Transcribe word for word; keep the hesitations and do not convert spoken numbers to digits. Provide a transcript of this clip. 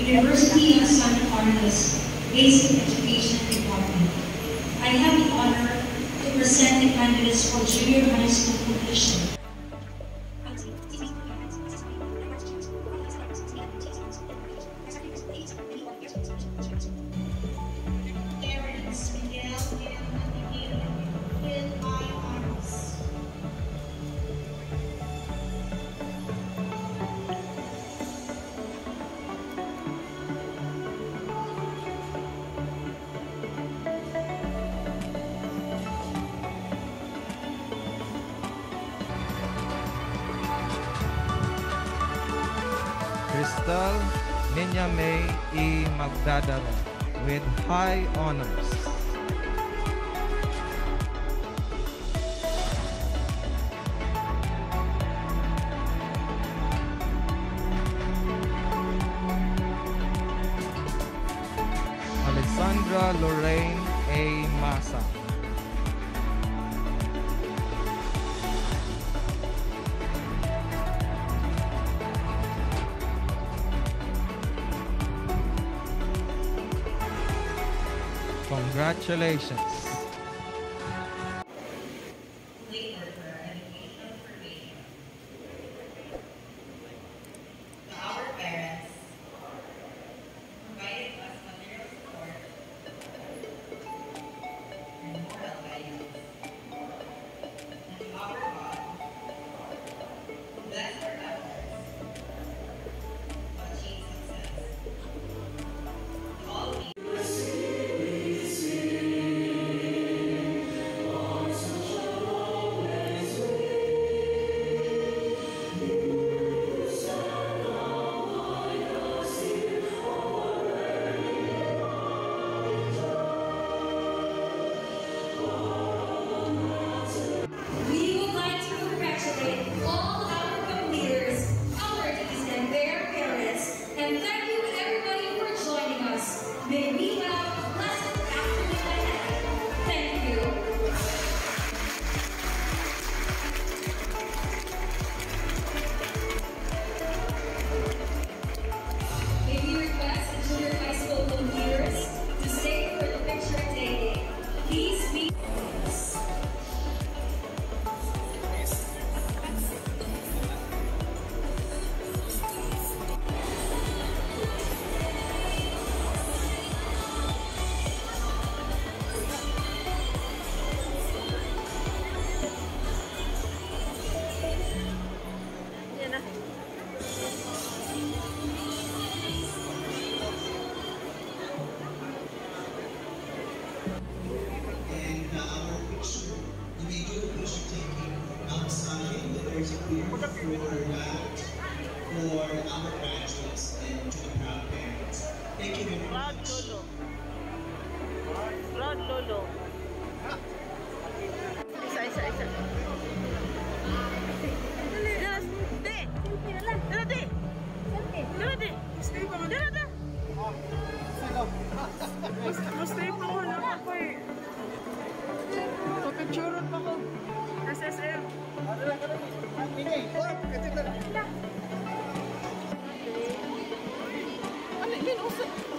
University of Santa Clarita's Basic Education Department. I have the honor to present the candidates for junior high school completion. Crystal Niña May E. Magdadaro with high honors. Alexandra Lorraine A. Masa. Congratulations. Late worker education information. To our parents, provided us material support and moral guidance. And to our God, who bless our efforts to achieve success. To all we for that, for our graduates and to the proud parents. Thank you very much. Proud Lolo. Isa, isa, isa. Dala, di! Dala, di! Dala, di! Dala, di! Mustay pa ko lang ako eh. Papicturean pa ko. S S M. Ano yun?